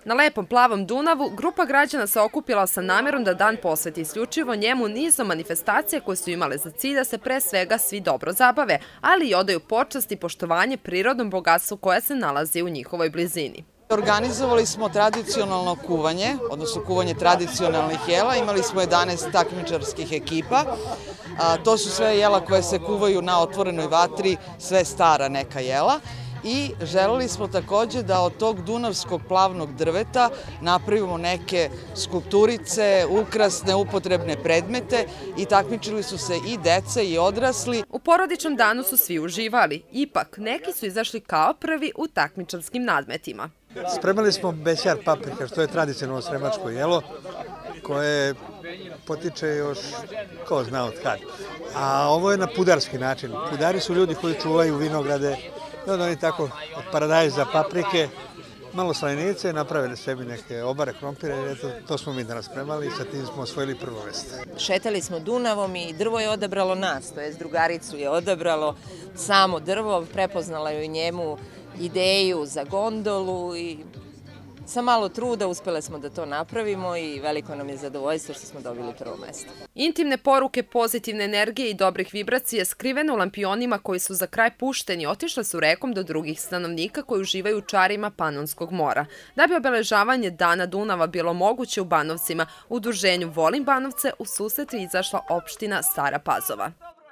Na lepom plavom Dunavu grupa građana se okupila sa namjerom da dan posveti isključivo njemu nizom manifestacija koje su imale za cilj da se pre svega svi dobro zabave, ali i odaju počast i poštovanje prirodnom bogatstvu koje se nalazi u njihovoj blizini. Organizovali smo tradicionalno kuvanje, odnosno kuvanje tradicionalnih jela. Imali smo 11 takmičarskih ekipa. To su sve jela koje se kuvaju na otvorenoj vatri, sve stara neka jela. I želeli smo takođe da od tog dunavskog plavnog drveta napravimo neke skulpturice, ukrasne, upotrebne predmete i takmičili su se i deca i odrasli. U porodičnom danu su svi uživali, ipak neki su izašli kao prvi u takmičarskim nadmetima. Spremali smo bećar paprika, što je tradicionalno sremačko jelo, koje potiče još ko zna od kad. A ovo je na pudarski način. Pudari su ljudi koji čuvaju vinograde, i onda oni tako od paradajza, paprike, malo slaninice, napravili sebi neke obare, krompire i eto, to smo mi danas spremali i sa tim smo osvojili prvo mesto. Šetali smo Dunavom i drvo je odabralo nas, to jest drugaricu je odabralo samo drvo, prepoznala je u njemu ideju za gondolu i sa malo truda uspele smo da to napravimo i veliko nam je zadovoljstvo što smo dobili prvo mesto. Intimne poruke pozitivne energije i dobrih vibracije skrivene u lampionima koji su za kraj pušteni otišle su rekom do drugih stanovnika koji uživaju u čarima Panonskog mora. Da bi obeležavanje Dana Dunava bilo moguće u Banovcima, u udruženju Volim Banovce u susret je izašla opština Stara Pazova.